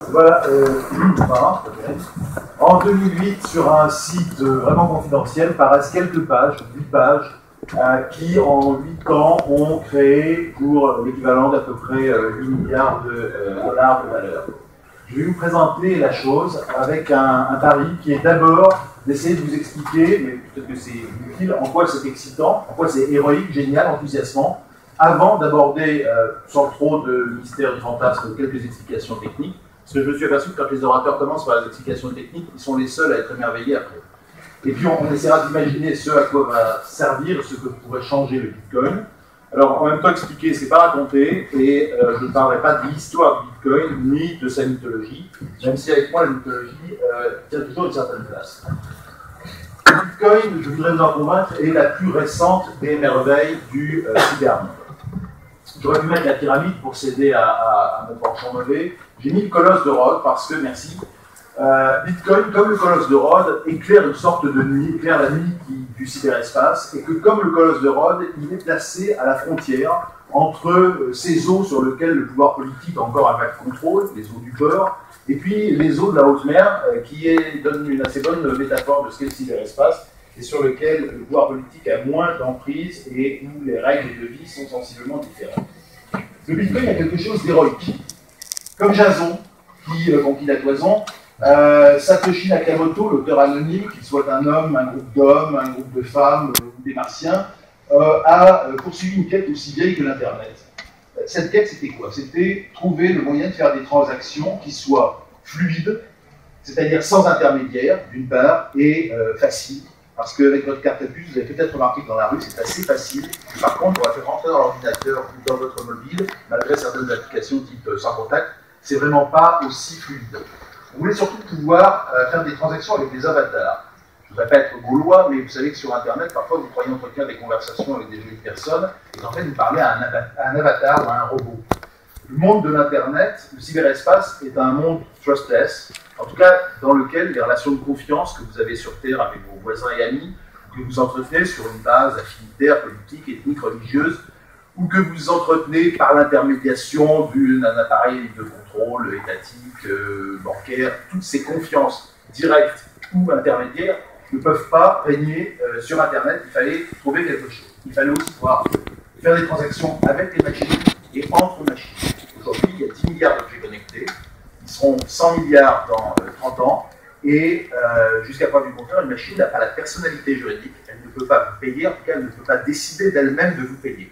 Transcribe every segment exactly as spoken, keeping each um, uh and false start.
Voilà, euh, enfin, en deux mille huit, sur un site vraiment confidentiel, paraissent quelques pages, huit pages, euh, qui en huit ans ont créé pour l'équivalent d'à peu près euh, huit milliards de euh, dollars de valeur. Je vais vous présenter la chose avec un, un pari qui est d'abord d'essayer de vous expliquer, mais peut-être que c'est utile, en quoi c'est excitant, en quoi c'est héroïque, génial, enthousiasmant, avant d'aborder, euh, sans trop de mystère, de fantasme, quelques explications techniques. Parce que je me suis aperçu que quand les orateurs commencent par les explications techniques, ils sont les seuls à être émerveillés après. Et puis on, on essaiera d'imaginer ce à quoi va servir, ce que pourrait changer le Bitcoin. Alors en même temps expliquer, c'est pas raconter, et euh, je ne parlerai pas de l'histoire du Bitcoin, ni de sa mythologie, même si avec moi la mythologie euh, tient toujours une certaine place. Le Bitcoin, je voudrais vous en convaincre, est la plus récente des merveilles du euh, cybermonde. J'aurais pu mettre la pyramide pour céder à, à, à mon penchant mauvais. J'ai mis le colosse de Rhodes parce que, merci, euh, Bitcoin, comme le colosse de Rhodes, éclaire une sorte de nuit, éclaire la nuit qui, du cyberespace, et que comme le colosse de Rhodes, il est placé à la frontière entre euh, ces eaux sur lesquelles le pouvoir politique a encore un vague contrôle, les eaux du port, et puis les eaux de la haute mer, euh, qui est, donne une assez bonne métaphore de ce qu'est le cyberespace, et sur lequel le pouvoir politique a moins d'emprise et où les règles de vie sont sensiblement différentes. Le Bitcoin a quelque chose d'héroïque. Comme Jason, qui euh, conquit la toison, euh, Satoshi Nakamoto, l'auteur anonyme, qu'il soit un homme, un groupe d'hommes, un groupe de femmes euh, ou des martiens, euh, a euh, poursuivi une quête aussi vieille que l'Internet. Cette quête, c'était quoi? C'était trouver le moyen de faire des transactions qui soient fluides, c'est-à-dire sans intermédiaire, d'une part, et euh, faciles. Parce qu'avec votre carte à puce, vous avez peut-être remarqué que dans la rue, c'est assez facile. Par contre, pour la faire rentrer dans l'ordinateur ou dans votre mobile, malgré certaines applications type euh, sans contact, c'est vraiment pas aussi fluide. Vous voulez surtout pouvoir euh, faire des transactions avec des avatars. Je ne voudrais pas être gaulois, mais vous savez que sur Internet, parfois, vous croyez entretenir des conversations avec des jolies personnes, et en fait, vous parlez à un, à un avatar ou à un robot. Le monde de l'Internet, le cyberespace, est un monde trustless, en tout cas dans lequel les relations de confiance que vous avez sur Terre avec vos voisins et amis, que vous entretenez sur une base affinitaire, politique, ethnique, religieuse, ou que vous entretenez par l'intermédiation d'un appareil de contrôle étatique, euh, bancaire, toutes ces confiances directes ou intermédiaires ne peuvent pas régner euh, sur Internet. Il fallait trouver quelque chose. Il fallait aussi pouvoir faire des transactions avec les machines et entre machines. Aujourd'hui, il y a dix milliards d'objets connectés. Ils seront cent milliards dans euh, trente ans. Et euh, jusqu'à preuve du contraire, une machine n'a pas la personnalité juridique. Elle ne peut pas vous payer, en tout cas, elle ne peut pas décider d'elle-même de vous payer.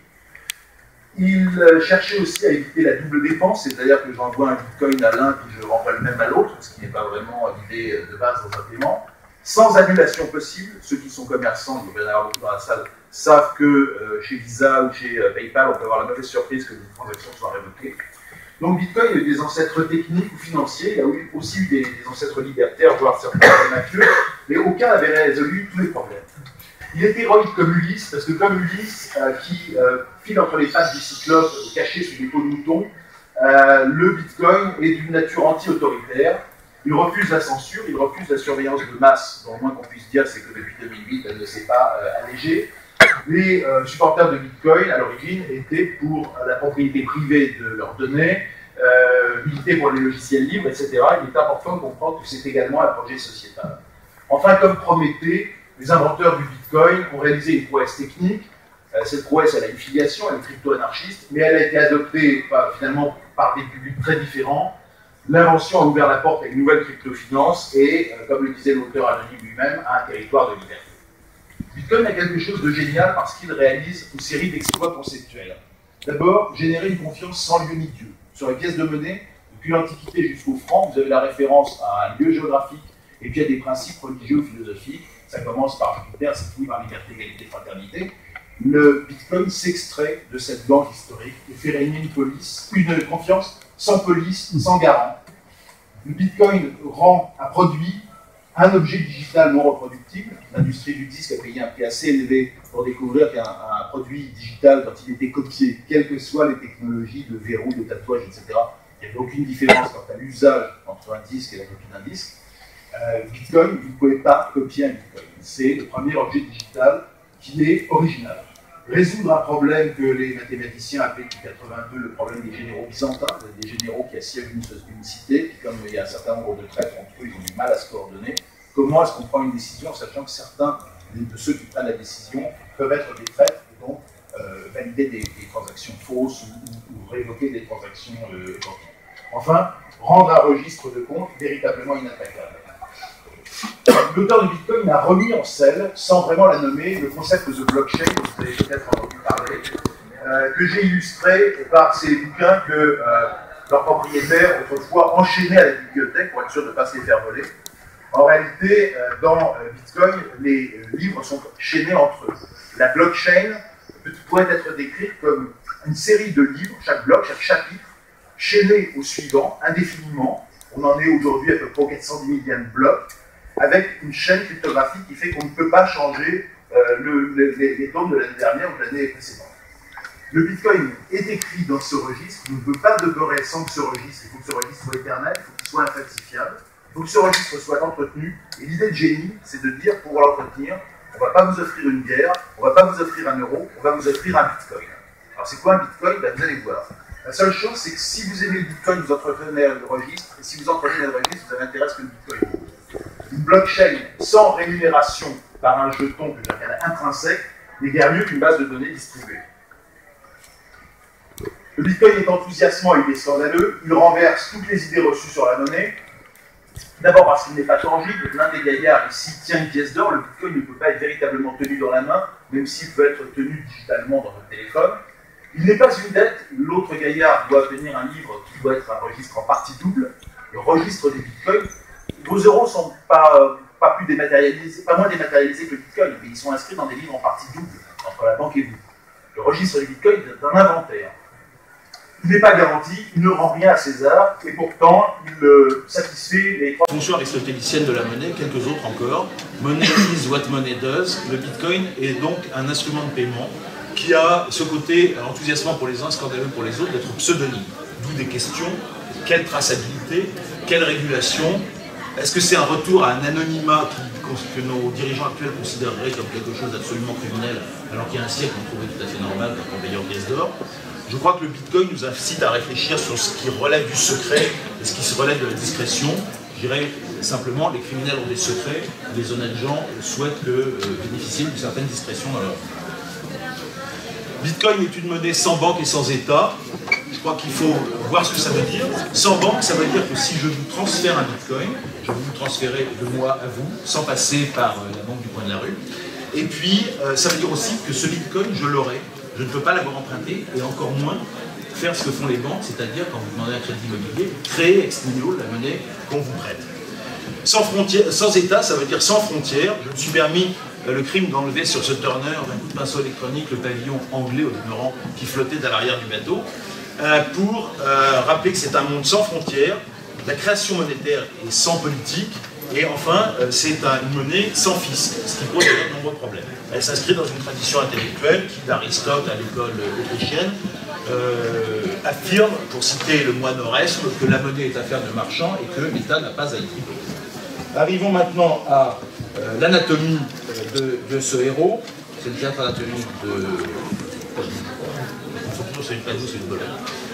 Il euh, cherchait aussi à éviter la double dépense, c'est-à-dire que j'envoie un bitcoin à l'un puis je renvoie le même à l'autre, ce qui n'est pas vraiment l'idée de base dans un paiement, sans annulation possible. Ceux qui sont commerçants, il doit y en avoir beaucoup dans la salle, savent que euh, chez Visa ou chez euh, PayPal, on peut avoir la mauvaise surprise que les transactions soient révoquées. Donc Bitcoin a eu des ancêtres techniques ou financiers, il a eu aussi eu des, des ancêtres libertaires, voire certains mafieux, mais aucun n'avait résolu tous les problèmes. Il est héroïque comme Ulysse, parce que comme Ulysse, euh, qui euh, file entre les pattes du cyclope, euh, caché sous des peaux de mouton, euh, le Bitcoin est d'une nature anti-autoritaire. Il refuse la censure, il refuse la surveillance de masse, dont le moins qu'on puisse dire, c'est que depuis deux mille huit, elle ne s'est pas euh, allégée. Les euh, supporters de Bitcoin, à l'origine, étaient pour la propriété privée de leurs données, euh, militaient pour les logiciels libres, et cetera. Il est important de comprendre que c'est également un projet sociétal. Enfin, comme Prométhée, les inventeurs du Bitcoin ont réalisé une prouesse technique. Euh, cette prouesse, elle a une filiation, elle est crypto-anarchiste, mais elle a été adoptée par, finalement par des publics très différents. L'invention a ouvert la porte à une nouvelle crypto-finance et, euh, comme le disait l'auteur anonyme lui-même, à un territoire de liberté. Bitcoin a quelque chose de génial parce qu'il réalise une série d'exploits conceptuels. D'abord, générer une confiance sans lieu ni Dieu. Sur les pièces de monnaie, depuis l'Antiquité jusqu'au franc, vous avez la référence à un lieu géographique et puis à des principes religieux ou philosophiques. Ça commence par Jupiter, ça finit par liberté, égalité, fraternité. Le Bitcoin s'extrait de cette banque historique et fait régner une police, une confiance sans police, sans garant. Le Bitcoin rend un produit un objet digital non reproductible. L'industrie du disque a payé un prix assez élevé pour découvrir qu'un un produit digital, quand il était copié, quelles que soient les technologies de verrou, de tatouage, et cetera, il n'y avait aucune différence quant à l'usage entre un disque et la copie d'un disque. Euh, Bitcoin, vous ne pouvez pas copier un Bitcoin. C'est le premier objet digital qui est original. résoudre un problème que les mathématiciens appelaient depuis quatre-vingt-deux le problème des généraux byzantins, des généraux qui assiègent une, une cité, puis comme il y a un certain nombre de traîtres entre eux, ils ont du mal à se coordonner. Comment est-ce qu'on prend une décision, sachant que certains de ceux qui prennent la décision peuvent être des traîtres et donc euh, valider des, des transactions fausses ou, ou, ou révoquer des transactions euh, identiques. Enfin, rendre un registre de compte véritablement inattaquable. L'auteur de Bitcoin a remis en selle, sans vraiment la nommer, le concept de blockchain, dont vous avez peut-être entendu parler, euh, que j'ai illustré par ces bouquins que euh, leurs propriétaires autrefois enchaînaient à la bibliothèque pour être sûr de ne pas se les faire voler. En réalité, euh, dans euh, Bitcoin, les euh, livres sont chaînés entre eux. La blockchain pourrait être décrite comme une série de livres, chaque bloc, chaque chapitre, chaînés au suivant, indéfiniment. On en est aujourd'hui à peu près quatre cent dix millions de blocs, avec une chaîne cryptographique qui fait qu'on ne peut pas changer euh, le, le, les, les dômes de l'année dernière ou de l'année précédente. Le Bitcoin est écrit dans ce registre, on ne peut pas demeurer sans que ce registre, il faut que ce registre soit éternel, il faut qu'il soit infalsifiable, il faut que ce registre soit entretenu, et l'idée de génie, c'est de dire, pour l'entretenir, on ne va pas vous offrir une guerre, on ne va pas vous offrir un euro, on va vous offrir un Bitcoin. Alors c'est quoi un Bitcoin? Ben, vous allez voir. La seule chose, c'est que si vous aimez le Bitcoin, vous entretenez le registre, et si vous entretenez le registre, vous avez intérêt à ce que le Bitcoin. Une blockchain sans rémunération par un jeton que j'appelle intrinsèque n'est guère mieux qu'une base de données distribuée. Le Bitcoin est enthousiasmant, il est scandaleux, il renverse toutes les idées reçues sur la monnaie. D'abord parce qu'il n'est pas tangible, l'un des gaillards ici tient une pièce d'or, le Bitcoin ne peut pas être véritablement tenu dans la main, même s'il peut être tenu digitalement dans votre téléphone. Il n'est pas une dette, l'autre gaillard doit obtenir un livre qui doit être un registre en partie double, le registre des Bitcoins. Vos euros ne sont pas, euh, pas plus dématérialisés, pas moins dématérialisés que le Bitcoin, mais ils sont inscrits dans des livres en partie double entre la banque et vous. Le registre du Bitcoin est un inventaire. Il n'est pas garanti, il ne rend rien à César, et pourtant, il euh, satisfait les trois fonctions aristotéliciennes de la monnaie, quelques autres encore. Money is what money does. Le Bitcoin est donc un instrument de paiement qui a ce côté enthousiasmant pour les uns, scandaleux pour les autres, d'être pseudonyme. D'où des questions, quelle traçabilité, quelle régulation? Est-ce que c'est un retour à un anonymat qui, que nos dirigeants actuels considéreraient comme quelque chose d'absolument criminel, alors qu'il y a un siècle, on trouvait tout à fait normal quand on payait en pièces d'or? Je crois que le Bitcoin nous incite à réfléchir sur ce qui relève du secret et ce qui se relève de la discrétion. Je dirais simplement, les criminels ont des secrets, les honnêtes gens souhaitent le, euh, bénéficier d'une certaine discrétion dans leur vie. Bitcoin est une monnaie sans banque et sans État. Je crois qu'il faut voir ce que ça veut dire. Sans banque, ça veut dire que si je vous transfère un Bitcoin, je vais vous transférer de moi à vous, sans passer par euh, la banque du coin de la rue. Et puis, euh, ça veut dire aussi que ce Bitcoin, je l'aurai. Je ne peux pas l'avoir emprunté, et encore moins faire ce que font les banques, c'est-à-dire quand vous demandez un crédit immobilier, créer ex nihilo la monnaie qu'on vous prête. Sans, frontières, sans État, ça veut dire sans frontières. Je me suis permis euh, le crime d'enlever sur ce Turner d'un coup de pinceau électronique le pavillon anglais au demeurant qui flottait à l'arrière du bateau, euh, pour euh, rappeler que c'est un monde sans frontières, la création monétaire est sans politique, et enfin, euh, c'est un, une monnaie sans fisc, ce qui pose de nombreux problèmes. Elle s'inscrit dans une tradition intellectuelle qui, d'Aristote à l'école autrichienne, euh, affirme, pour citer le moine Oresme, que la monnaie est affaire de marchand et que l'État n'a pas à y tripoter. Arrivons maintenant à euh, l'anatomie de, de ce héros. C'est le théâtre anatomique de... C'est une panneau, c'est une bolette.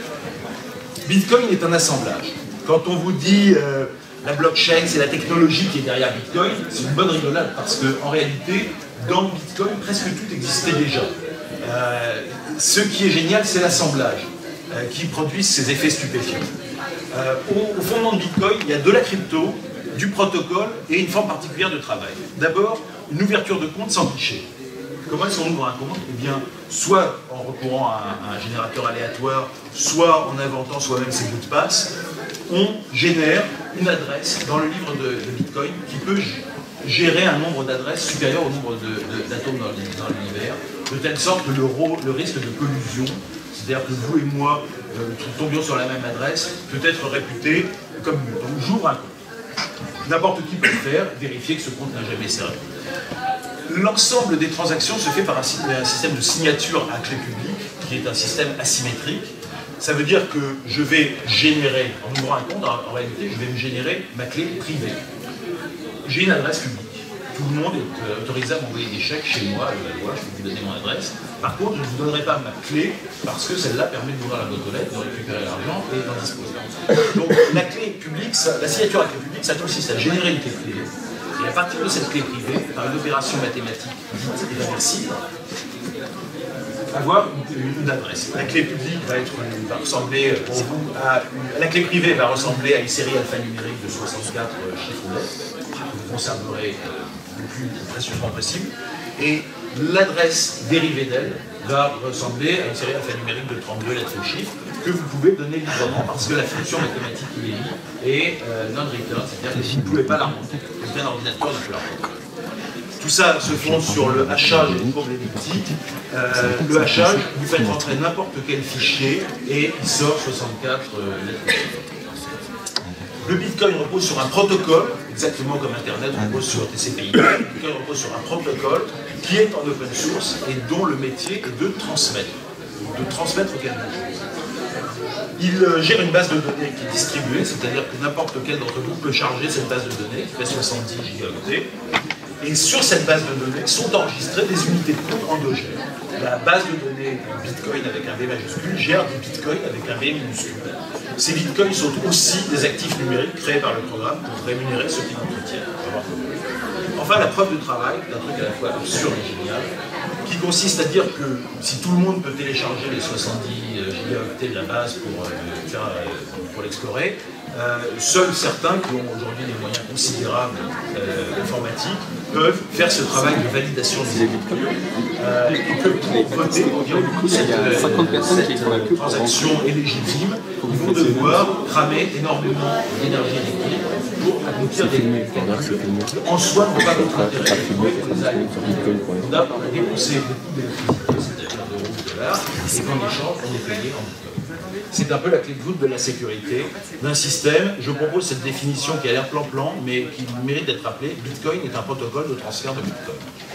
Bitcoin est un assemblage. Quand on vous dit euh, la blockchain, c'est la technologie qui est derrière Bitcoin, c'est une bonne rigolade parce qu'en réalité, dans Bitcoin, presque tout existait déjà. Euh, ce qui est génial, c'est l'assemblage euh, qui produit ces effets stupéfiants. Euh, au, au fondement de Bitcoin, il y a de la crypto, du protocole et une forme particulière de travail. D'abord, une ouverture de compte sans guichet. Comment est-ce qu'on ouvre un compte? Eh bien, soit en recourant à un, à un générateur aléatoire, soit en inventant soi-même ses mots de passe, on génère une adresse dans le livre de, de Bitcoin qui peut gérer un nombre d'adresses supérieur au nombre d'atomes dans l'univers, de telle sorte que le, le risque de collusion, c'est-à-dire que vous et moi euh, tombions sur la même adresse, peut être réputé comme nul. Donc j'ouvre un compte. N'importe qui peut le faire, vérifier que ce compte n'a jamais servi. L'ensemble des transactions se fait par un, un système de signature à clé publique, qui est un système asymétrique. Ça veut dire que je vais générer, en ouvrant un compte, en, en réalité, je vais me générer ma clé privée. J'ai une adresse publique. tout le monde est autorisé à m'envoyer des chèques chez moi, à Levallois, je peux vous donner mon adresse. Par contre, je ne vous donnerai pas ma clé, parce que celle-là permet d'ouvrir la boîte aux lettres, de récupérer l'argent et d'en disposer. Donc la clé publique, ça, la signature à clé publique, ça consiste à générer une clé privée. Et à partir de cette clé privée, par une opération mathématique dite irréversible, avoir une, une adresse. La clé publique va, être, va ressembler pour vous à une, la clé privée va ressembler à une série alphanumérique de soixante-quatre chiffres ou lettres que vous conserverez le plus précieusement possible. Et l'adresse dérivée d'elle va ressembler à une série alphanumérique de trente-deux lettres ou chiffres que vous pouvez donner librement parce que la fonction mathématique qui est liée est euh, non-return, c'est-à-dire que vous ne pouvez pas la remonter. Aucun ordinateur ne peut la remonter. Tout ça se fonde sur le hachage problématique. Euh, le hachage, vous faites rentrer n'importe quel fichier et il sort soixante-quatre euh, lettres. Le Bitcoin repose sur un protocole, exactement comme Internet repose sur T C P I. Le Bitcoin repose sur un protocole qui est en open source et dont le métier est de transmettre, de transmettre quelque chose. Il euh, gère une base de données qui est distribuée, c'est-à-dire que n'importe quel d'entre vous peut charger cette base de données qui fait soixante-dix gigaoctets. Et sur cette base de données sont enregistrées des unités de compte endogènes. La base de données Bitcoin avec un B majuscule gère des bitcoins avec un B minuscule. Ces bitcoins sont aussi des actifs numériques créés par le programme pour rémunérer ceux qui l'entretiennent. Enfin, la preuve de travail, un truc à la fois absurde et génial, qui consiste à dire que si tout le monde peut télécharger les soixante-dix gigaoctets de la base pour, euh, faire, euh, pour l'explorer, euh, seuls certains qui ont aujourd'hui des moyens considérables euh, informatiques peuvent faire ce travail de validation des bitcoins euh, et que pour voter, pour dire du coup cette, euh, cette transaction est légitime, ils vont devoir cramer énormément d'énergie électrique pour aboutir des calculs qui en soi ne vont pas votre intérêt. On a dépensé beaucoup d'électricité, c'est-à-dire d'euros ou de dollars, et qu'en échange, on est payé en bitcoin. C'est un peu la clé de voûte de la sécurité d'un système. Je propose cette définition qui a l'air plan-plan, mais qui mérite d'être rappelée. Bitcoin est un protocole de transfert de Bitcoin.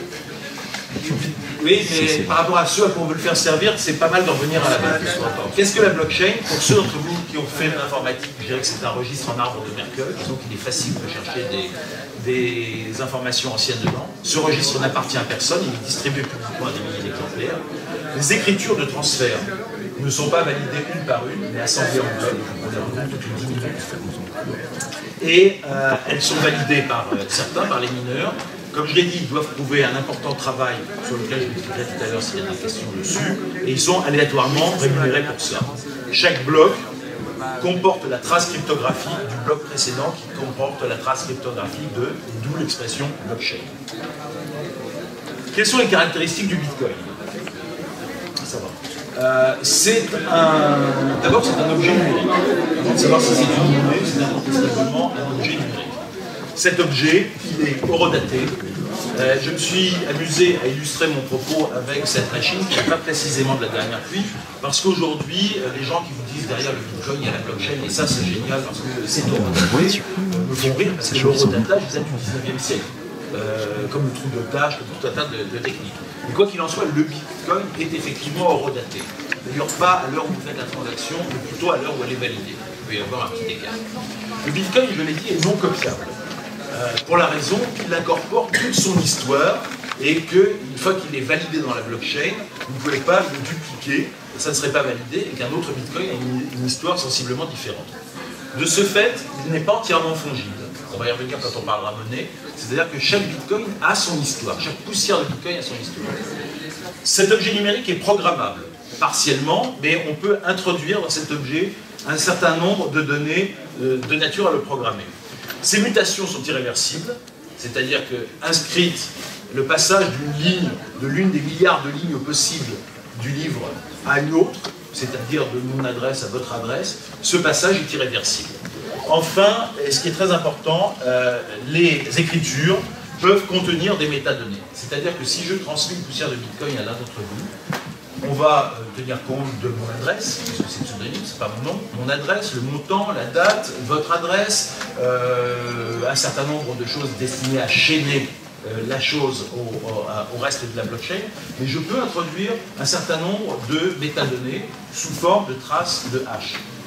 Oui, mais par rapport à ceux à qui on veut le faire servir, c'est pas mal d'en revenir à la base. Qu'est-ce que la blockchain? Pour ceux d'entre vous qui ont fait de l'informatique, je dirais que c'est un registre en arbre de Merkle, donc il est facile de chercher des, des informations anciennes dedans. Ce registre n'appartient à personne, il est distribué publiquement à des milliers d'exemplaires. Les écritures de transfert ne sont pas validées une par une, mais assemblées en bloc, on les regroupe toutes les dix minutes. Et euh, elles sont validées par euh, certains, par les mineurs. Comme je l'ai dit, ils doivent prouver un important travail sur lequel je vous expliquerai tout à l'heure s'il y a des questions dessus, et ils sont aléatoirement rémunérés pour ça. Chaque bloc comporte la trace cryptographique du bloc précédent qui comporte la trace cryptographique de, d'où l'expression blockchain. Quelles sont les caractéristiques du Bitcoin? Ça va. Euh, c'est un... D'abord, c'est un objet numérique. Avant de savoir si c'est une monnaie, c'est incontestablement un objet numérique. Cet objet, il est horodaté. Euh, je me suis amusé à illustrer mon propos avec cette machine qui n'est pas précisément de la dernière pluie, parce qu'aujourd'hui, euh, les gens qui vous disent derrière le Bitcoin, il y a la blockchain, et ça c'est génial parce que c'est horodaté, euh, me font rire parce que l'horodatage date du dix-neuvième siècle, euh, comme le trou d'otage, tout un tas de, de techniques. Mais quoi qu'il en soit, le Bitcoin est effectivement horodaté. D'ailleurs, pas à l'heure où vous faites la transaction, mais plutôt à l'heure où elle est validée. Il peut y avoir un petit écart. Le Bitcoin, je l'ai dit, est non copiable. Euh, pour la raison qu'il incorpore toute son histoire et qu'une fois qu'il est validé dans la blockchain, vous ne pouvez pas le dupliquer, ça ne serait pas validé, et qu'un autre Bitcoin a une, une histoire sensiblement différente. De ce fait, il n'est pas entièrement fongible. On va y revenir quand on parlera monnaie. C'est-à-dire que chaque Bitcoin a son histoire, chaque poussière de Bitcoin a son histoire. Cet objet numérique est programmable, partiellement, mais on peut introduire dans cet objet un certain nombre de données euh, de nature à le programmer. Ces mutations sont irréversibles, c'est-à-dire que inscrite le passage d'une ligne, de l'une des milliards de lignes possibles du livre à une autre, c'est-à-dire de mon adresse à votre adresse, ce passage est irréversible. Enfin, et ce qui est très important, euh, les écritures peuvent contenir des métadonnées. C'est-à-dire que si je transmets une poussière de Bitcoin à l'un d'entre vous, on va tenir compte de mon adresse, parce que c'est pseudonyme, c'est pas mon nom, mon adresse, le montant, la date, votre adresse, euh, un certain nombre de choses destinées à chaîner euh, la chose au, au, au reste de la blockchain, mais je peux introduire un certain nombre de métadonnées sous forme de traces de hash.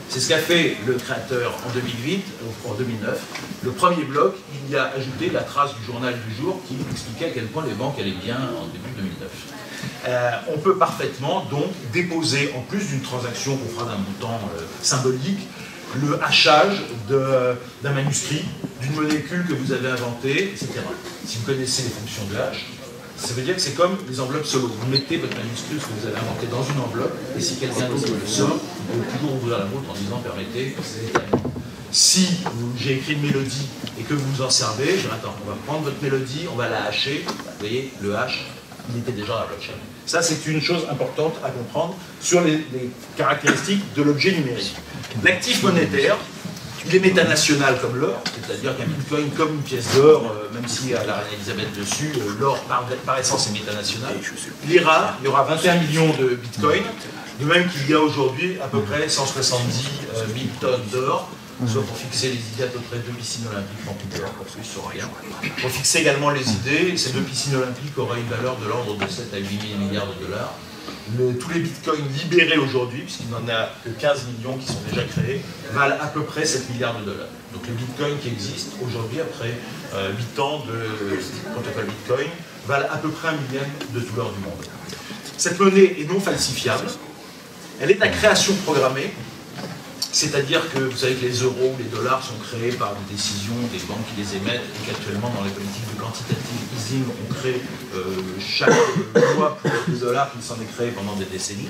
C'est ce qu'a fait le créateur en deux mille huit, en deux mille neuf. Le premier bloc, il y a ajouté la trace du journal du jour qui expliquait à quel point les banques allaient bien en début deux mille neuf. Euh, on peut parfaitement donc déposer, en plus d'une transaction qu'on fera d'un montant euh, symbolique, le hachage d'un manuscrit, d'une molécule que vous avez inventée, et cetera. Si vous connaissez les fonctions de hash, ça veut dire que c'est comme les enveloppes solo. Vous mettez votre manuscrit, ce que vous avez inventé, dans une enveloppe, et si quelqu'un d'autre le sort, vous pouvez toujours ouvrir la vôtre en disant permettez, c'est déterminé. Si j'ai écrit une mélodie et que vous vous en servez, je dis attends, on va prendre votre mélodie, on va la hacher. Vous voyez, le hash, il était déjà dans la blockchain. Ça, c'est une chose importante à comprendre sur les, les caractéristiques de l'objet numérique. L'actif monétaire, il est métanational comme l'or, c'est-à-dire qu'un bitcoin, comme une pièce d'or, euh, même s'il y a la reine Elisabeth dessus, euh, l'or par, par essence est métanational. Il est rare, il y aura vingt et un millions de bitcoins, de même qu'il y a aujourd'hui à peu près cent soixante-dix mille tonnes d'or, soit pour fixer les idées à peu près deux piscines olympiques remplis d'or, pour ceux qui ne sont rien. Pour fixer également les idées, ces deux piscines olympiques auraient une valeur de l'ordre de sept à huit mille milliards de dollars. Le, tous les bitcoins libérés aujourd'hui, puisqu'il n'en a que quinze millions qui sont déjà créés, valent à peu près sept milliards de dollars. Donc les bitcoins qui existent aujourd'hui, après euh, huit ans de protocole bitcoin, valent à peu près un millième de tout l'or du monde. Cette monnaie est non falsifiable, elle est à création programmée, c'est-à-dire que vous savez que les euros ou les dollars sont créés par des décisions des banques qui les émettent et qu'actuellement dans les politiques de quantitative easing on crée euh, chaque mois pour les dollars qui s'en est créé pendant des décennies.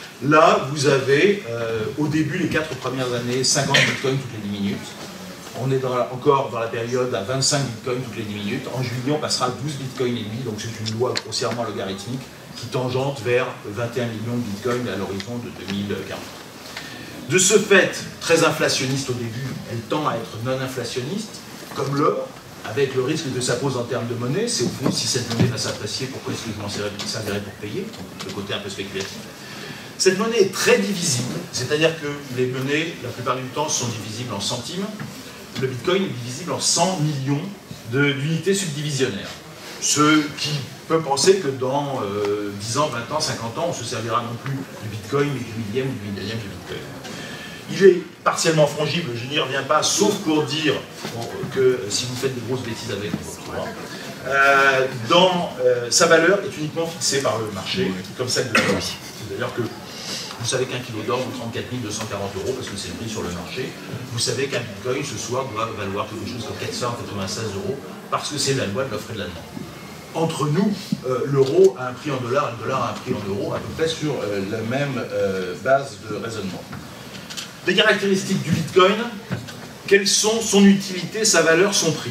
Là vous avez euh, au début les quatre premières années cinquante bitcoins toutes les dix minutes. On est dans la, encore dans la période à vingt-cinq bitcoins toutes les dix minutes. En juillet on passera à douze bitcoins et demi, donc c'est une loi grossièrement logarithmique qui tangente vers vingt et un millions de bitcoins à l'horizon de deux mille quarante. De ce fait, très inflationniste au début, elle tend à être non inflationniste, comme l'or, avec le risque que ça pose en termes de monnaie. C'est au fond, si cette monnaie va s'apprécier, pourquoi est-ce que je m'en servirais pour payer? Donc, le côté un peu spéculatif. Cette monnaie est très divisible, c'est-à-dire que les monnaies, la plupart du temps, sont divisibles en centimes. Le bitcoin est divisible en cent millions d'unités subdivisionnaires. Ce qui peut penser que dans euh, dix ans, vingt ans, cinquante ans, on se servira non plus du bitcoin, mais du millième ou du millième du bitcoin. Il est partiellement fongible, je n'y reviens pas, sauf pour dire bon, que si vous faites des grosses bêtises avec, on vous retrouvera. Euh, dans, euh, sa valeur est uniquement fixée par le marché, comme celle de l'or. C'est-à-dire que vous savez qu'un kilo d'or vaut trente-quatre mille deux cent quarante euros, parce que c'est le prix sur le marché. Vous savez qu'un bitcoin, ce soir, doit valoir quelque chose comme quatre cent quatre-vingt-seize euros, parce que c'est la loi de l'offre et de la demande. Entre nous, euh, l'euro a un prix en dollars, et le dollar a un prix en euros, à peu près sur euh, la même euh, base de raisonnement. Les caractéristiques du bitcoin, quelles sont son utilité, sa valeur, son prix?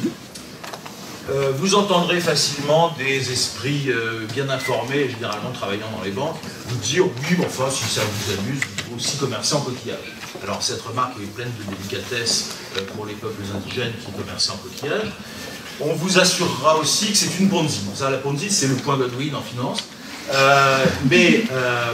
euh, Vous entendrez facilement des esprits euh, bien informés, généralement travaillant dans les banques, vous dire oui, mais enfin, si ça vous amuse, vous pouvez aussi commercer en coquillage. Alors cette remarque est pleine de délicatesse euh, pour les peuples indigènes qui commerçaient en coquillage. On vous assurera aussi que c'est une Ponzi. Bon, ça, la Ponzi, c'est le point Godwin en finance. Euh, mais, euh,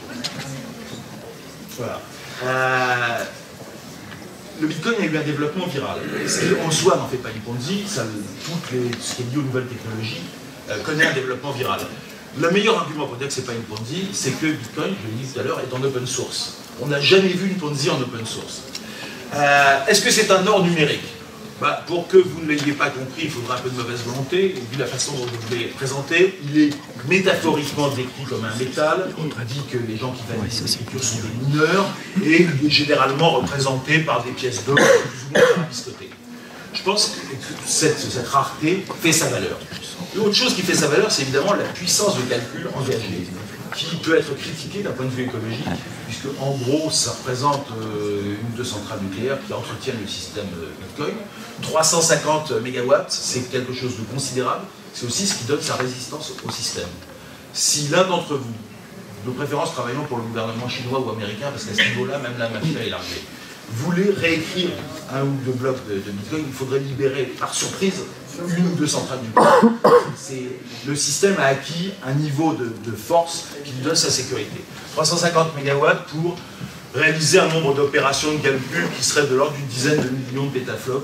voilà. Euh, le Bitcoin a eu un développement viral. Ce qui, en soi, n'en fait pas une Ponzi. Ça, toutes les, ce qui est lié aux nouvelles technologies euh, connaît un développement viral. Le meilleur argument pour dire que ce n'est pas une Ponzi, c'est que Bitcoin, je l'ai dit tout à l'heure, est en open source. On n'a jamais vu une Ponzi en open source. Euh, Est-ce que c'est un or numérique? Bah, pour que vous ne l'ayez pas compris, il faudra un peu de mauvaise volonté. Et vu la façon dont je vous l'ai présenté, il est métaphoriquement décrit comme un métal. On dit que les gens qui valident l'écriture sont des mineurs, et il est généralement représenté par des pièces d'or plus ou moins arabiscotées. Je pense que cette, cette rareté fait sa valeur. L'autre chose qui fait sa valeur, c'est évidemment la puissance de calcul engagée, qui peut être critiquée d'un point de vue écologique, puisque en gros, ça représente euh, une ou deux centrales nucléaires qui entretiennent le système euh, Bitcoin. trois cent cinquante mégawatts, c'est quelque chose de considérable, c'est aussi ce qui donne sa résistance au système. Si l'un d'entre vous, de préférence travaillant pour le gouvernement chinois ou américain, parce qu'à ce niveau-là, même la mafia est larguée, voulez réécrire un ou deux blocs de, de Bitcoin, il faudrait libérer par surprise une ou deux centrales nucléaires. Le système a acquis un niveau de, de force qui lui donne sa sécurité. trois cent cinquante mégawatts pour réaliser un nombre d'opérations de calcul qui serait de l'ordre d'une dizaine de millions de pétaflops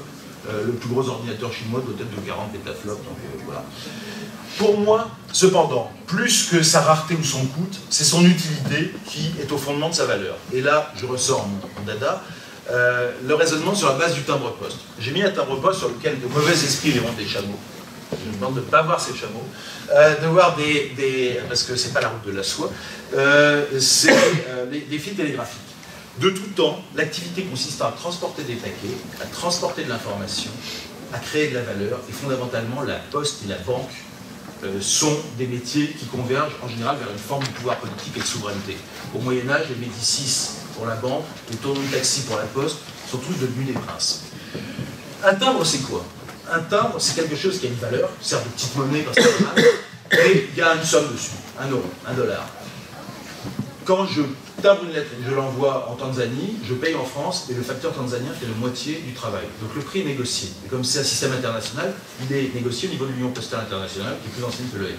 Euh, le plus gros ordinateur chinois doit être de quarante pétaflops, donc euh, voilà. Pour moi, cependant, plus que sa rareté ou son coût, c'est son utilité qui est au fondement de sa valeur. Et là, je ressors mon, mon dada, euh, le raisonnement sur la base du timbre-poste. J'ai mis un timbre-poste sur lequel de mauvais esprits verront des chameaux. Je me demande de ne pas voir ces chameaux, euh, de voir des, des... parce que c'est pas la route de la soie, euh, c'est euh, des, des fils télégraphiques. De tout temps, l'activité consistant à transporter des paquets, à transporter de l'information, à créer de la valeur, et fondamentalement, la poste et la banque euh, sont des métiers qui convergent en général vers une forme de pouvoir politique et de souveraineté. Au Moyen-Âge, les Médicis pour la banque, les tourneaux de taxi pour la poste, sont tous devenus des princes. Un timbre, c'est quoi? Un timbre, c'est quelque chose qui a une valeur, qui sert de petite monnaie quand c'est mal, et il y a une somme dessus, un euro, un dollar. Quand je timbre une lettre et que je l'envoie en Tanzanie, je paye en France et le facteur tanzanien fait la moitié du travail. Donc le prix est négocié. Et comme c'est un système international, il est négocié au niveau de l'Union postale internationale, qui est plus ancienne que l'O M.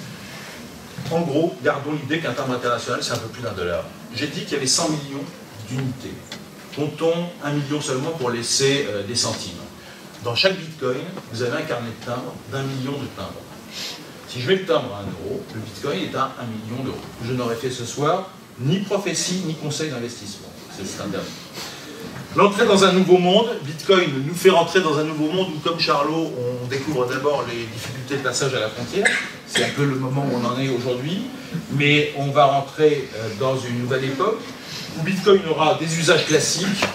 En gros, gardons l'idée qu'un timbre international, c'est un peu plus d'un dollar. J'ai dit qu'il y avait cent millions d'unités. Comptons un million seulement pour laisser euh, des centimes. Dans chaque bitcoin, vous avez un carnet de timbres d'un million de timbres. Si je mets le timbre à un euro, le bitcoin est à un million d'euros. Je n'aurais fait ce soir ni prophétie, ni conseil d'investissement. C'est interdit. L'entrée dans un nouveau monde, Bitcoin nous fait rentrer dans un nouveau monde où, comme Charlot, on découvre d'abord les difficultés de passage à la frontière. C'est un peu le moment où on en est aujourd'hui. Mais on va rentrer dans une nouvelle époque où Bitcoin aura des usages classiques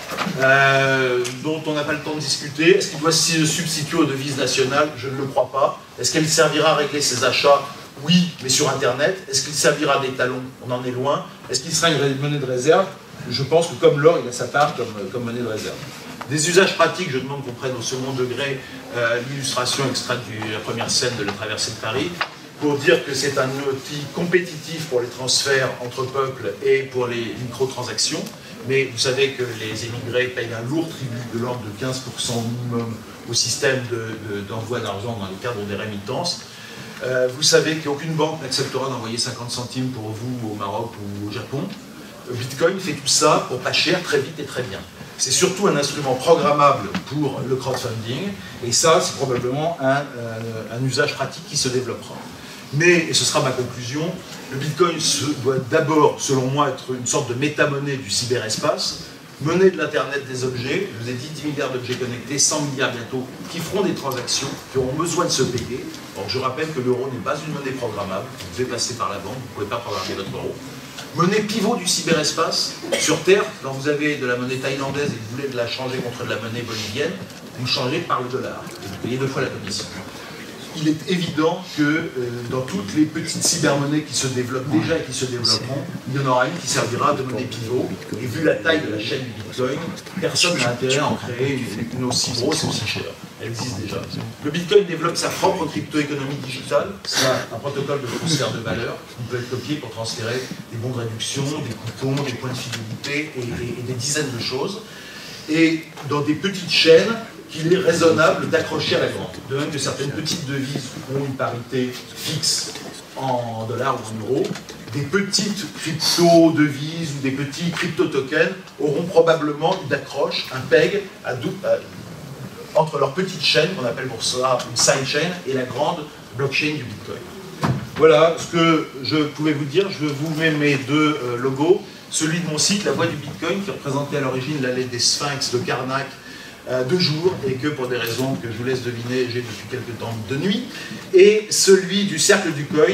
euh, dont on n'a pas le temps de discuter. Est-ce qu'il doit se substituer aux devises nationales? Je ne le crois pas. Est-ce qu'elle servira à régler ses achats? Oui, mais sur Internet. Est-ce qu'il servira des talons? On en est loin. Est-ce qu'il sera une monnaie de réserve? Je pense que comme l'or, il a sa part comme, comme monnaie de réserve. Des usages pratiques, je demande qu'on prenne au second degré euh, l'illustration extraite de la première scène de la traversée de Paris, pour dire que c'est un outil compétitif pour les transferts entre peuples et pour les microtransactions. Mais vous savez que les émigrés payent un lourd tribut de l'ordre de quinze pour cent minimum au système d'envoi de, de, d'argent dans le cadre des rémittances. Euh, vous savez qu'aucune banque n'acceptera d'envoyer cinquante centimes pour vous au Maroc ou au Japon. Bitcoin fait tout ça pour pas cher, très vite et très bien. C'est surtout un instrument programmable pour le crowdfunding, et ça, c'est probablement un, un, un usage pratique qui se développera. Mais, et ce sera ma conclusion, le Bitcoin se, doit d'abord, selon moi, être une sorte de métamonnaie du cyberespace, monnaie de l'Internet des objets. Je vous ai dit dix milliards d'objets connectés, cent milliards bientôt, qui feront des transactions, qui auront besoin de se payer. Or, je rappelle que l'euro n'est pas une monnaie programmable, vous devez passer par la banque, vous ne pouvez pas programmer votre euro. Monnaie pivot du cyberespace, sur Terre, quand vous avez de la monnaie thaïlandaise et que vous voulez de la changer contre de la monnaie bolivienne, vous changez par le dollar, et vous payez deux fois la commission. Il est évident que euh, dans toutes les petites cybermonnaies qui se développent déjà et qui se développeront, il y en aura une qui servira de monnaie pivot. Et vu la taille de la chaîne du Bitcoin, personne n'a intérêt à en créer une, une aussi grosse et aussi chère. Elle existe déjà. Le Bitcoin développe sa propre crypto-économie digitale. C'est un protocole de transfert de valeur qui peut être copié pour transférer des bons de réduction, des coupons, des points de fidélité et, et, et des dizaines de choses. Et dans des petites chaînes qu'il est raisonnable d'accrocher à la grande. De même que certaines petites devises ont une parité fixe en dollars ou en euros, des petites crypto-devises ou des petits crypto-tokens auront probablement une accroche, un peg à dou à, entre leur petite chaîne, qu'on appelle pour ça une sidechain, et la grande blockchain du Bitcoin. Voilà ce que je pouvais vous dire. Je vous mets mes deux euh, logos. Celui de mon site, La Voix du Bitcoin, qui représentait à l'origine l'allée des Sphinx de Karnak, de jour, et que pour des raisons que je vous laisse deviner, j'ai depuis quelques temps de nuit, et celui du Cercle du Coin,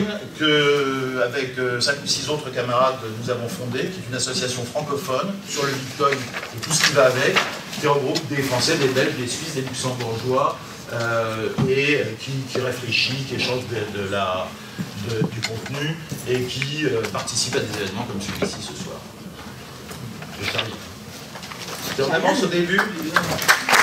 que, avec cinq ou six autres camarades, nous avons fondé, qui est une association francophone sur le Bitcoin et tout ce qui va avec, qui regroupe des Français, des Belges, des Suisses, des Luxembourgeois, euh, et qui, qui réfléchit, qui échange de, de la, de, du contenu, et qui euh, participe à des événements comme celui-ci ce soir. Je termine. C'était vraiment au début, évidemment.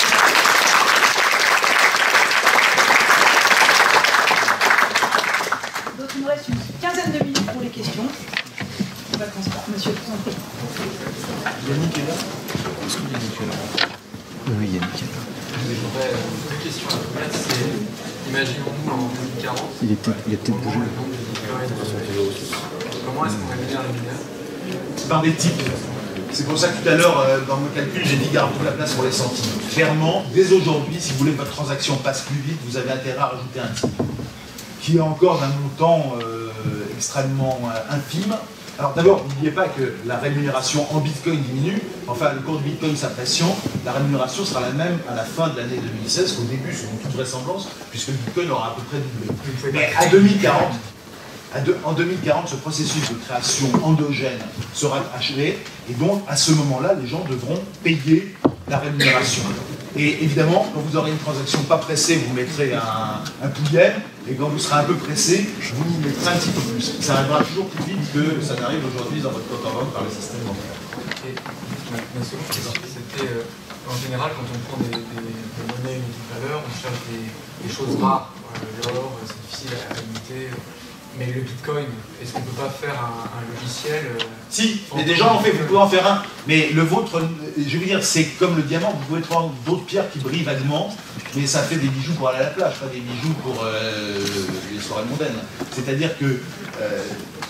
Donc il nous reste une quinzaine de minutes pour les questions. On va transport. Monsieur, je vous en prie. Yannick est là. Est-ce que Yannick est là? Oui, Yannick est là. J'aurais deux questions. La première, c'est, imaginons-nous en deux mille quarante, il est peut-être bougé. Le nombre de bitcoins. Comment est-ce qu'on rémunère les mineurs? Par des types. C'est pour ça que tout à l'heure, euh, dans mon calcul, j'ai dit gardez la place pour les centimes. Clairement, dès aujourd'hui, si vous voulez que votre transaction passe plus vite, vous avez intérêt à rajouter un titre, qui est encore d'un montant euh, extrêmement euh, infime. Alors d'abord, n'oubliez pas que la rémunération en Bitcoin diminue, enfin le cours de Bitcoin s'appréciant, la rémunération sera la même à la fin de l'année deux mille seize qu'au début, selon toute vraisemblance, puisque le Bitcoin aura à peu près doublé. Mais à deux mille quarante, à de, en deux mille quarante, ce processus de création endogène sera achevé, et donc à ce moment-là, les gens devront payer la rémunération. Et évidemment, quand vous aurez une transaction pas pressée, vous mettrez un, un pouillem, et quand vous serez un peu pressé, vous y mettrez un petit peu plus. Ça arrivera toujours plus vite que ça n'arrive aujourd'hui dans votre compte en banque par le système bancaire. Et ma seconde question, c'était euh, en général, quand on prend des, des, des monnaies multivaleurs, on cherche des, des choses rares. Euh, L'or, c'est difficile à imiter. Mais le Bitcoin, est-ce qu'on ne peut pas faire un, un logiciel euh, Si, mais des gens en fait, vous pouvez en faire un. Mais le vôtre, je veux dire, c'est comme le diamant, vous pouvez prendre d'autres pierres qui brillent vaguement, mais ça fait des bijoux pour aller à la plage, pas des bijoux pour euh, les soirées mondaines. C'est-à-dire que euh,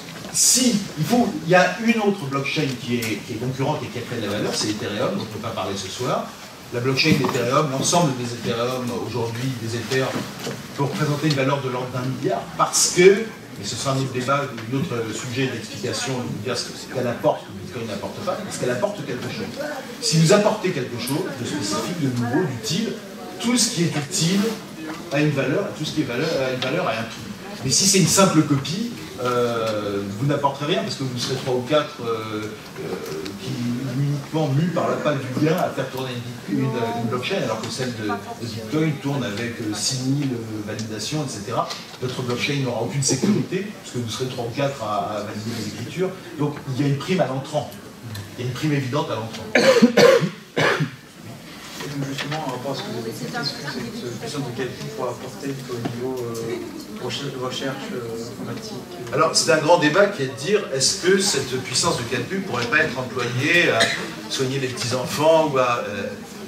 si, il faut, il y a une autre blockchain qui est, qui est concurrente et qui a créé de la valeur, c'est Ethereum, dont on ne peut pas parler ce soir. La blockchain d'Ethereum, l'ensemble des Ethereum aujourd'hui, des Ethers, peut représenter une valeur de l'ordre d'un milliard parce que, et ce sera un autre débat, un autre sujet d'explication, de vous dire ce qu'elle apporte, que Bitcoin n'apporte pas, parce qu'elle apporte quelque chose. Si vous apportez quelque chose de spécifique, de nouveau, d'utile, tout ce qui est utile a une valeur, tout ce qui est valeur a une valeur a un prix. Mais si c'est une simple copie, euh, vous n'apporterez rien, parce que vous serez trois ou quatre euh, euh, qui uniquement mus par la patte du gain à faire tourner une, une, une blockchain, alors que celle de, de Bitcoin tourne avec euh, six mille validations, et cetera. Votre blockchain n'aura aucune sécurité, parce que vous serez trois ou quatre à, à valider les écritures. Donc il y a une prime à l'entrant. Il y a une prime évidente à l'entrant. Et donc justement, en rapport à ce que vous avez dit, qu'est-ce que cette puissance de calcul pour apporter au niveau euh, recherche euh, informatique euh... Alors c'est un grand débat qui est de dire, est-ce que cette puissance de calcul ne pourrait pas être employée à soigner les petits-enfants ou à... Euh...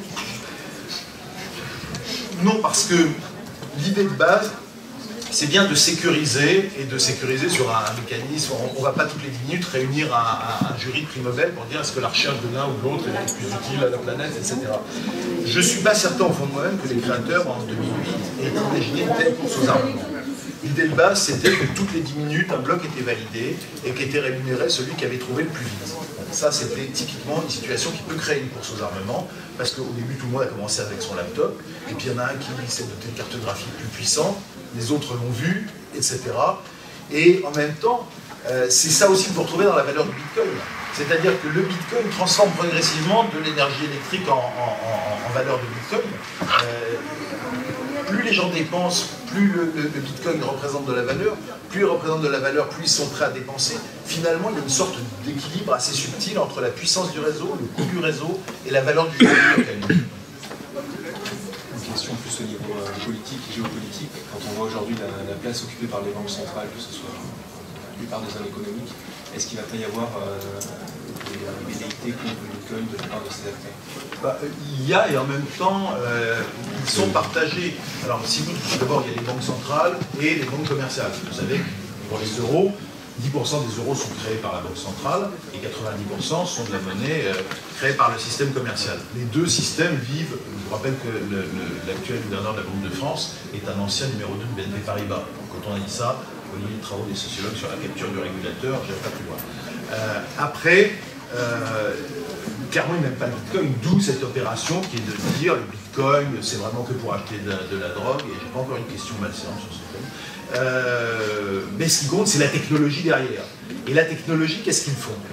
Non, parce que l'idée de base, c'est bien de sécuriser, et de sécuriser sur un, un mécanisme. On ne va pas toutes les dix minutes réunir un, un, un jury de prix Nobel pour dire est-ce que la recherche de l'un ou de l'autre est plus utile à la planète, et cetera. Je ne suis pas certain au fond de moi-même que les créateurs, en deux mille huit, aient imaginé une telle course aux armements. L'idée de base, c'était que toutes les dix minutes, un bloc était validé et qu'était rémunéré celui qui avait trouvé le plus vite. Ça, c'était typiquement une situation qui peut créer une course aux armements, parce qu'au début, tout le monde a commencé avec son laptop, et puis il y en a un qui s'est doté de cartographie plus puissante, les autres l'ont vu, et cetera. Et en même temps, euh, c'est ça aussi que vous retrouvez dans la valeur du Bitcoin. C'est-à-dire que le Bitcoin transforme progressivement de l'énergie électrique en, en, en, en valeur de Bitcoin. Euh, plus les gens dépensent, plus le, le, le Bitcoin représente de la valeur, plus il représente de la valeur, plus ils sont prêts à dépenser. Finalement, il y a une sorte d'équilibre assez subtil entre la puissance du réseau, le coût du réseau et la valeur du Bitcoin. Une question plus au niveau euh, politique et géopolitique. Quand on voit aujourd'hui la, la place occupée par les banques centrales, que ce soit la plupart des zones économiques, est-ce qu'il va pas y avoir euh, des velléités contre le Bitcoin de la part de ces acteurs? Bah, il y a, et en même temps, euh, ils sont partagés. Alors, si vous, d'abord, il y a les banques centrales et les banques commerciales. Vous savez, pour les euros, dix pour cent des euros sont créés par la banque centrale et quatre-vingt-dix pour cent sont de la monnaie euh, créée par le système commercial. Les deux systèmes vivent. Je vous rappelle que l'actuel gouverneur de la Banque de France est un ancien numéro deux de B N P Paribas. Donc, quand on a dit ça, vous voyez les travaux des sociologues sur la capture du régulateur, je n'irai pas plus loin. Euh, après, euh, clairement, ils n'aiment pas le Bitcoin, d'où cette opération qui est de dire le Bitcoin, c'est vraiment que pour acheter de la, de la drogue, et j'ai pas encore une question malséante sur ce thème. Euh, mais ce qui compte, c'est la technologie derrière. Et la technologie, qu'est-ce qu'ils font?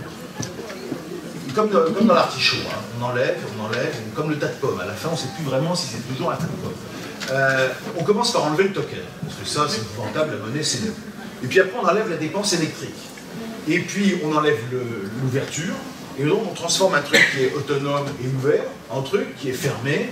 Comme dans, comme dans l'artichaut, hein. On enlève, on enlève, comme le tas de pommes. À la fin, on ne sait plus vraiment si c'est toujours un tas de pommes. Euh, on commence par enlever le token, parce que ça, c'est épouvantable, la monnaie, c'est neuf. Et puis après, on enlève la dépense électrique. Et puis, on enlève l'ouverture. Et donc, on transforme un truc qui est autonome et ouvert en truc qui est fermé.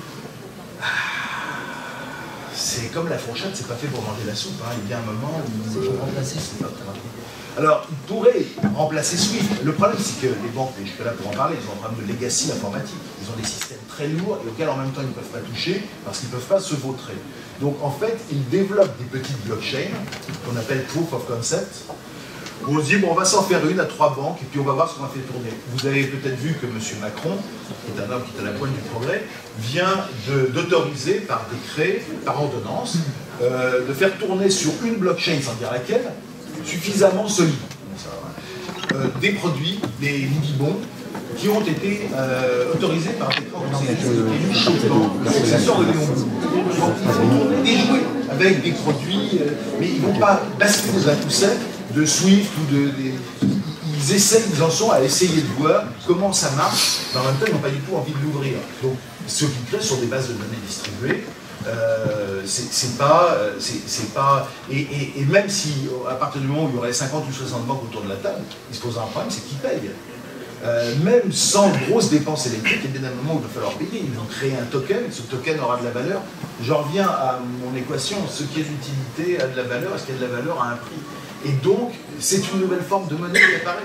C'est comme la fourchette, c'est pas fait pour manger la soupe. Hein. Il y a un moment où il faut remplacer, c'est pas très rapide. Alors, ils pourraient remplacer Swift. Le problème, c'est que les banques, et je suis là pour en parler, ils ont un problème de legacy informatique. Ils ont des systèmes très lourds et auxquels en même temps ils ne peuvent pas toucher parce qu'ils ne peuvent pas se vautrer. Donc en fait, ils développent des petites blockchains qu'on appelle proof of concept, où on se dit, bon, on va s'en faire une à trois banques, et puis on va voir ce qu'on a fait tourner. Vous avez peut-être vu que M. Macron, qui est un homme qui est à la pointe du progrès, vient d'autoriser par décret, par ordonnance, euh, de faire tourner sur une blockchain, sans dire laquelle, suffisamment solide. Euh, des produits, des Libibons, qui ont été euh, autorisés par un décret en Conseil d'État. L'accessoire de Léon Blum. Donc ils vont tourner des jouets avec des produits, euh, mais ils ne vont pas basculer dans un coup sec de Swift ou de... Des, ils essaient, ils en sont à essayer de voir comment ça marche, mais en même temps ils n'ont pas du tout envie de l'ouvrir. Donc ce qu'ils créent sur des bases de données distribuées, Euh, c'est pas, c'est pas, et, et, et même si à partir du moment où il y aurait cinquante ou soixante banques autour de la table, il se posera un problème, c'est qui paye. Euh, même sans grosses dépenses électriques, il y a bien un moment où il va falloir payer. Ils vont créer un token, ce token aura de la valeur. J'en reviens à mon équation, ce qui est d'utilité a de la valeur, ce qui a de la valeur a un prix. Et donc, c'est une nouvelle forme de monnaie qui apparaît.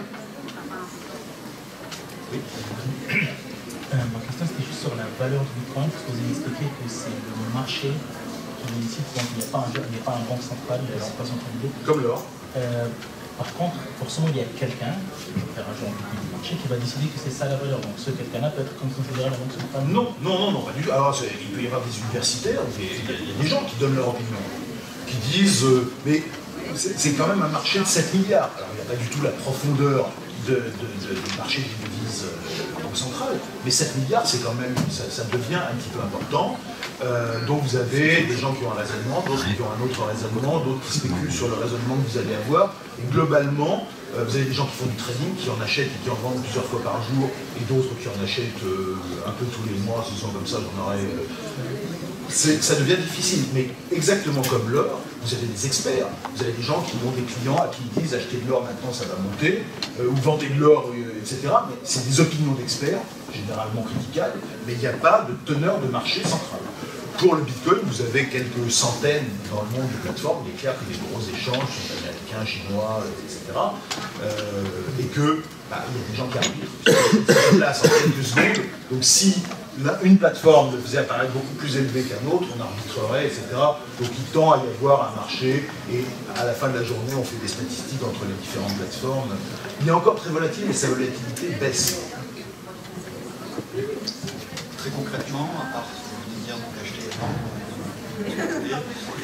Oui. Euh, ma question c'était juste sur la valeur du Bitcoin, parce que vous avez expliqué que c'est le marché qui décide, donc il n'y a pas un, il n'y a pas un banque centrale, il n'y a pas centralisé. Comme l'or. Euh, par contre, forcément, il y a quelqu'un, qui va faire un genre du marché, qui va décider que c'est ça la valeur. Donc ce quelqu'un-là peut être comme considéré la banque centrale. Non, non, non, non, pas du tout. Alors il peut y avoir des universitaires, des, il, y a, il y a des gens qui donnent leur opinion, qui disent, euh, mais c'est quand même un marché de sept milliards. Alors il n'y a pas du tout la profondeur de, de, de, du marché des devises euh, banque centrale, mais sept milliards, c'est quand même, ça, ça devient un petit peu important. Euh, donc vous avez des gens qui ont un raisonnement, d'autres qui ont un autre raisonnement, d'autres qui spéculent sur le raisonnement que vous allez avoir. Et globalement, euh, vous avez des gens qui font du trading, qui en achètent et qui en vendent plusieurs fois par jour, et d'autres qui en achètent euh, un peu tous les mois, ce sont comme ça, j'en aurais... Euh, ça devient difficile, mais exactement comme l'or, vous avez des experts, vous avez des gens qui ont des clients à qui ils disent achetez de l'or maintenant ça va monter, euh, ou vendez de l'or, euh, et cetera. Mais c'est des opinions d'experts, généralement critiquables, mais il n'y a pas de teneur de marché central. Pour le Bitcoin, vous avez quelques centaines dans le monde de plateformes, il est clair que les gros échanges sont américains, chinois, et cetera. Euh, et que, bah, il y a des gens qui arbitrent, qui se placent en quelques secondes, donc si Là, une plateforme le faisait apparaître beaucoup plus élevé qu'un autre, on arbitrerait, et cetera. Donc il tend à y avoir un marché, et à la fin de la journée, on fait des statistiques entre les différentes plateformes. Il est encore très volatile, mais sa volatilité baisse. Très concrètement, à part ce que vous venez de dire, donc acheter et vendre,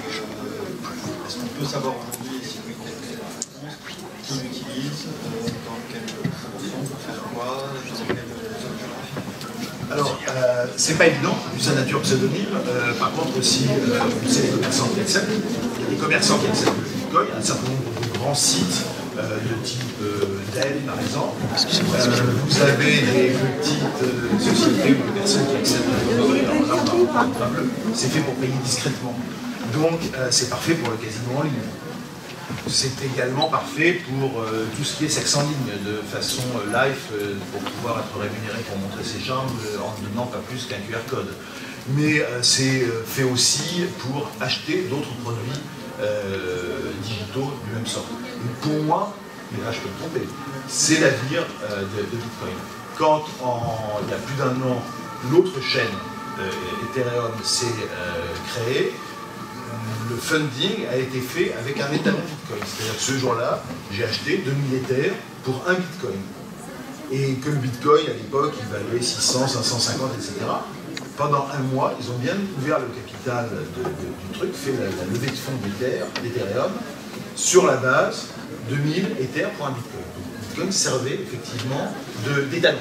est-ce qu'on peut savoir aujourd'hui si oui, qui l'utilise, dans quelle proportion, pour faire quoi, dans quelle zone géographique? Alors, euh, c'est pas évident, vu sa nature pseudonyme. Euh, par contre, aussi, euh, c'est les commerçants qui acceptent. Il y a des commerçants qui acceptent le Bitcoin. Il y a un certain nombre de grands sites euh, de type euh, Dell, par exemple. Euh, vous avez des petites euh, sociétés ou des personnes qui acceptent le Bitcoin. Alors là, on va pas bleu. C'est fait pour payer discrètement. Donc, euh, c'est parfait pour le casino en ligne. C'est également parfait pour euh, tout ce qui est sexe en ligne, de façon euh, live, euh, pour pouvoir être rémunéré pour montrer ses jambes euh, en ne donnant pas plus qu'un Q R code. Mais euh, c'est euh, fait aussi pour acheter d'autres produits euh, digitaux du même sort. Et pour moi, mais là je peux me tromper, c'est l'avenir euh, de, de Bitcoin. Quand en, il y a plus d'un an, l'autre chaîne, euh, Ethereum, s'est euh, créée, le funding a été fait avec un étalon Bitcoin. C'est-à-dire que ce jour-là, j'ai acheté deux mille Ethers pour un Bitcoin. Et que le Bitcoin, à l'époque, il valait six cents, cinq cent cinquante, et cetera. Pendant un mois, ils ont bien ouvert le capital de, de, du truc, fait la, la levée de fonds d'Ethereum, sur la base de mille Ethers pour un Bitcoin. Donc, le Bitcoin servait effectivement d'étalon.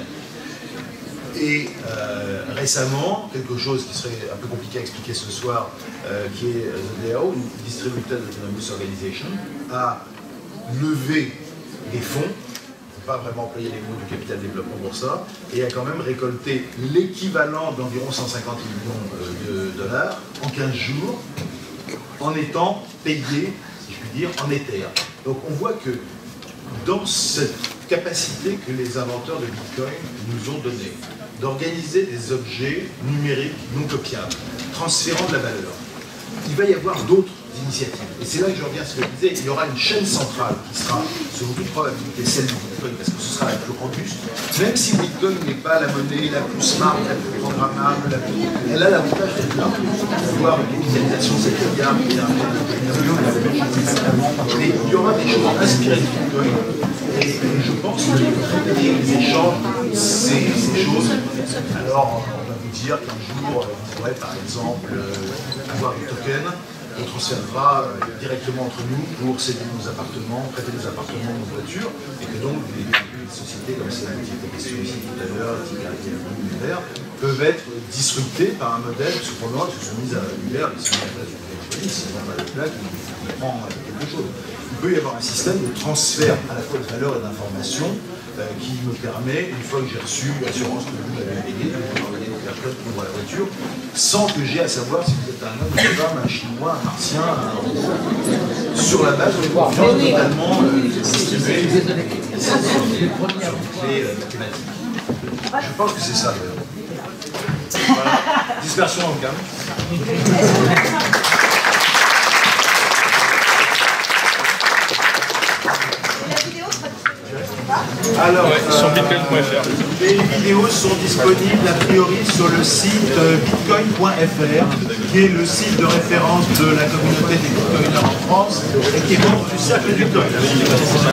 Et euh, récemment, quelque chose qui serait un peu compliqué à expliquer ce soir, euh, qui est The D A O, une Distributed Autonomous Organization, a levé des fonds, on ne peut pas vraiment employer les mots du capital développement pour ça, et a quand même récolté l'équivalent d'environ cent cinquante millions de dollars en quinze jours, en étant payé, si je puis dire, en Ether. Donc on voit que dans cette capacité que les inventeurs de Bitcoin nous ont donnée, d'organiser des objets numériques non copiables, transférant de la valeur. Il va y avoir d'autres initiatives. Et c'est là que je reviens à ce que je disais, il y aura une chaîne centrale qui sera, selon toute probabilité, celle du Bitcoin, parce que ce sera la plus robuste. Même si Bitcoin n'est pas la monnaie la plus smart, la plus programmable, la plus... elle a l'avantage d'être là. voir une capitalisation de sept milliards qui permet de... Mais il y aura des choses inspirées de Bitcoin. Et, et je pense qu'il faut que les échanges de ces, ces choses. Alors, on va vous dire qu'un jour, on pourrait par exemple euh, avoir des tokens qu'on transférera euh, directement entre nous pour céder nos appartements, prêter nos appartements, nos voitures, et que donc les, les sociétés comme celle qui était question ici tout à l'heure, Uber, peuvent être disruptées par un modèle, parce que pour le moment, ils se sont mis à Uber, ils se sont mis à la place du téléphone, ils sont pas la plaque, ils prend quelque chose. Il peut y avoir un système de transfert à la fois de valeur et d'information euh, qui me permet, une fois que j'ai reçu l'assurance que vous m'avez payée, de vous envoyer des personnes pour la voiture, sans que j'ai à savoir si vous êtes un homme, une femme, un chinois, un martien, un robot, sur la base de confiance totalement euh, distribuée sur toutes les euh, mathématiques. Je pense que c'est ça d'ailleurs. Voilà. Dispersion en gamme. Alors, ouais, sur bitcoin point f r. Les vidéos sont disponibles a priori sur le site bitcoin point f r, qui est le site de référence de la communauté des bitcoiners en France et qui est membre du cercle du Bitcoin.